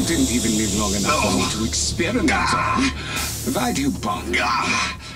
didn't even live long enough for me to experiment on. Why do you bother?